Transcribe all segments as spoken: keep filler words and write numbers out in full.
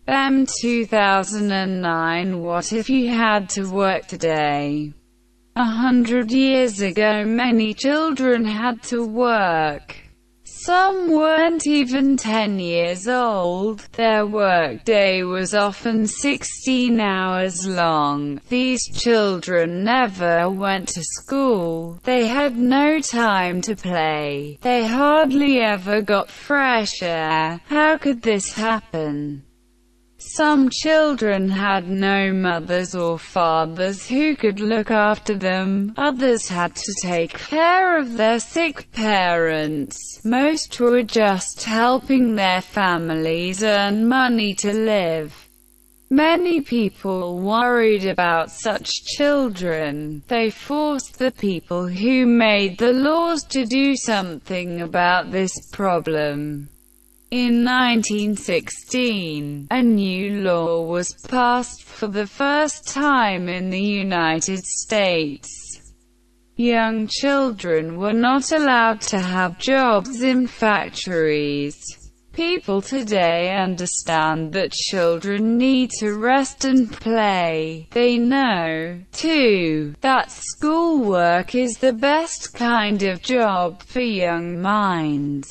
M two thousand nine What if you had to work today? A hundred years ago many children had to work. Some weren't even ten years old. Their workday was often sixteen hours long. These children never went to school. They had no time to play. They hardly ever got fresh air. How could this happen? Some children had no mothers or fathers who could look after them. Others had to take care of their sick parents. Most were just helping their families earn money to live. Many people worried about such children. They forced the people who made the laws to do something about this problem. In nineteen sixteen, a new law was passed for the first time in the United States. Young children were not allowed to have jobs in factories. People today understand that children need to rest and play. They know, too, that schoolwork is the best kind of job for young minds.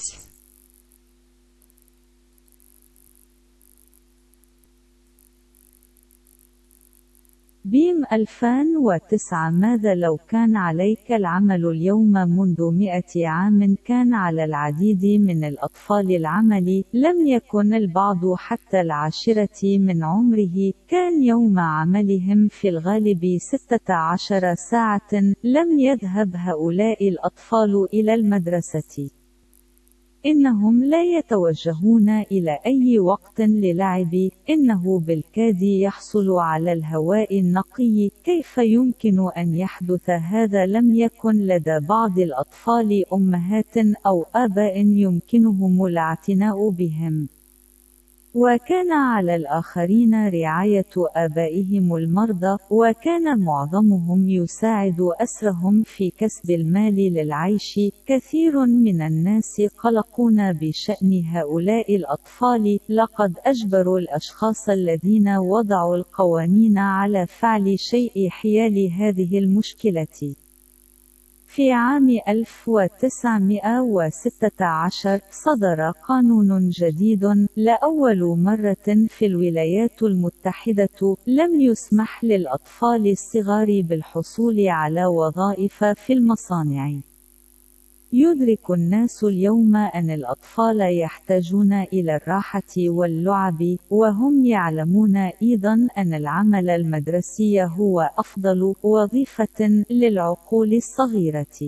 بيم ألفين وتسعة ماذا لو كان عليك العمل اليوم منذ مئة عام؟ كان على العديد من الأطفال العمل. لم يكن البعض حتى العاشرة من عمره. كان يوم عملهم في الغالب ستة عشر ساعة. لم يذهب هؤلاء الأطفال إلى المدرسة. إنهم لا يتوجهون إلى أي وقت للعب. إنه بالكاد يحصل على الهواء النقي. كيف يمكن أن يحدث هذا؟ لم يكن لدى بعض الأطفال أمهات أو آباء يمكنهم الاعتناء بهم. وكان على الآخرين رعاية آبائهم المرضى. وكان معظمهم يساعد أسرهم في كسب المال للعيش. كثير من الناس قلقون بشأن هؤلاء الأطفال. لقد أجبروا الأشخاص الذين وضعوا القوانين على فعل شيء حيال هذه المشكلة. في عام ألف وتسعمئة وستة عشر صدر قانون جديد. لأول مرة في الولايات المتحدة لم يسمح للأطفال الصغار بالحصول على وظائف في المصانع. يدرك الناس اليوم أن الأطفال يحتاجون إلى الراحة واللعب. وهم يعلمون أيضا أن العمل المدرسي هو أفضل وظيفة للعقول الصغيرة.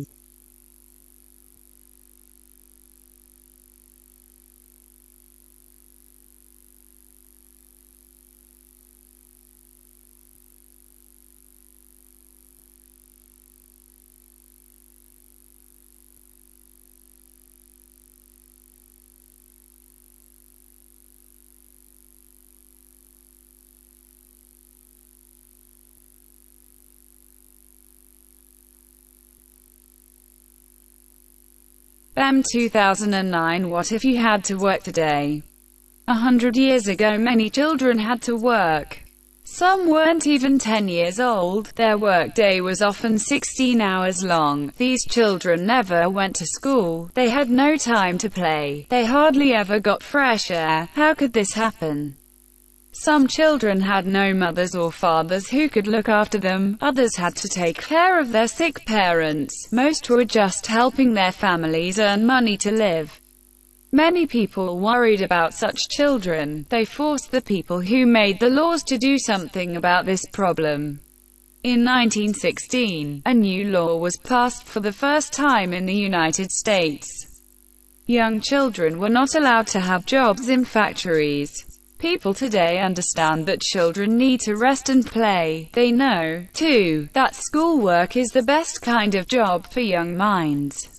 M two thousand nine What if you had to work today? A hundred years ago many children had to work. Some weren't even ten years old. Their workday was often sixteen hours long. These children never went to school. They had no time to play. They hardly ever got fresh air. How could this happen? Some children had no mothers or fathers who could look after them. Others had to take care of their sick parents. Most were just helping their families earn money to live. Many people worried about such children. They forced the people who made the laws to do something about this problem. In nineteen sixteen, a new law was passed for the first time in the United States. Young children were not allowed to have jobs in factories. People today understand that children need to rest and play. They know, too, that schoolwork is the best kind of job for young minds.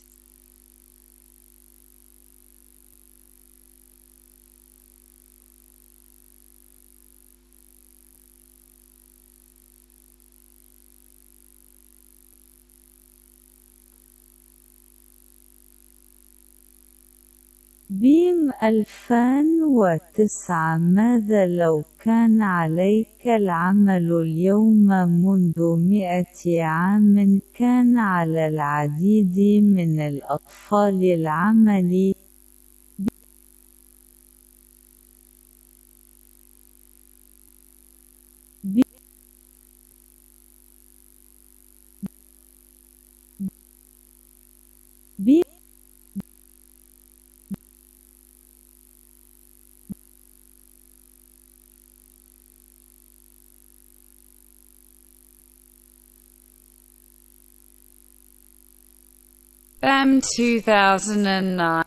بيم ألفان وتسعة ماذا لو كان عليك العمل اليوم منذ مئة عام؟ كان على العديد من الأطفال العمل. بيم M two thousand nine.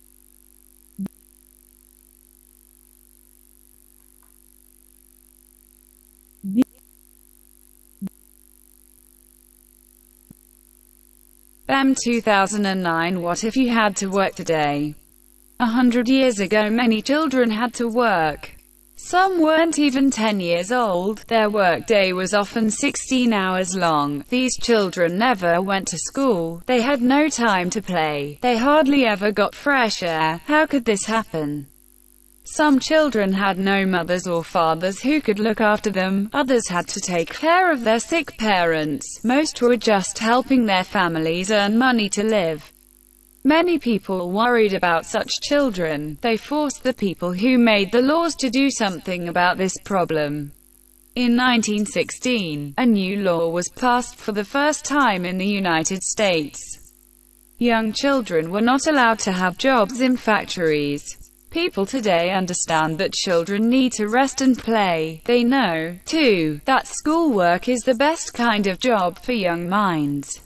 M two thousand nine What if you had to work today? A hundred years ago many children had to work. Some weren't even ten years old. Their workday was often sixteen hours long. These children never went to school. They had no time to play. They hardly ever got fresh air. How could this happen? Some children had no mothers or fathers who could look after them. Others had to take care of their sick parents. Most were just helping their families earn money to live. Many people worried about such children. They forced the people who made the laws to do something about this problem. In nineteen sixteen, a new law was passed for the first time in the United States. Young children were not allowed to have jobs in factories. People today understand that children need to rest and play. They know, too, that schoolwork is the best kind of job for young minds.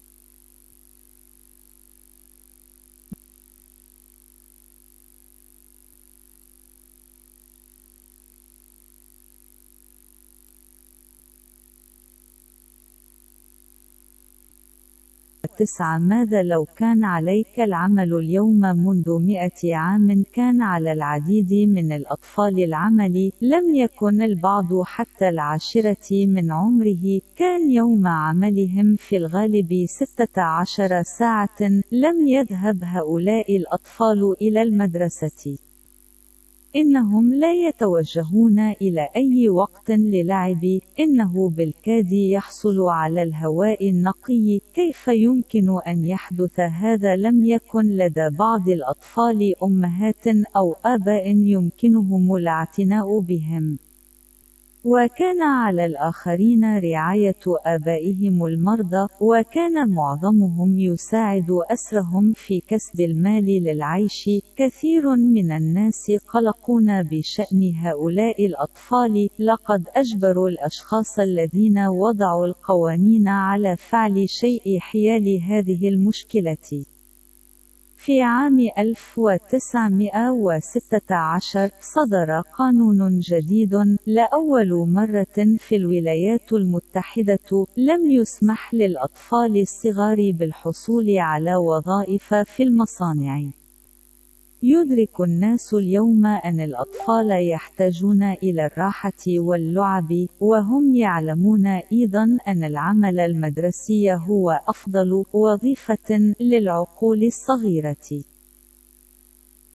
تسعة ماذا لو كان عليك العمل اليوم منذ مئة عام؟ كان على العديد من الأطفال العمل. لم يكن البعض حتى العاشرة من عمره. كان يوم عملهم في الغالب ستة عشر ساعة. لم يذهب هؤلاء الأطفال إلى المدرسة. إنهم لا يتوجهون إلى أي وقت للعب. إنه بالكاد يحصل على الهواء النقي. كيف يمكن أن يحدث هذا؟ لم يكن لدى بعض الأطفال أمهات أو آباء يمكنهم الاعتناء بهم. وكان على الآخرين رعاية آبائهم المرضى. وكان معظمهم يساعد أسرهم في كسب المال للعيش. كثير من الناس قلقون بشأن هؤلاء الأطفال. لقد أجبروا الأشخاص الذين وضعوا القوانين على فعل شيء حيال هذه المشكلة. في عام ألف وتسعمئة وستة عشر صدر قانون جديد. لأول مرة في الولايات المتحدة لم يسمح للأطفال الصغار بالحصول على وظائف في المصانع. يدرك الناس اليوم أن الأطفال يحتاجون إلى الراحة واللعب. وهم يعلمون أيضا أن العمل المدرسي هو أفضل وظيفة للعقول الصغيرة.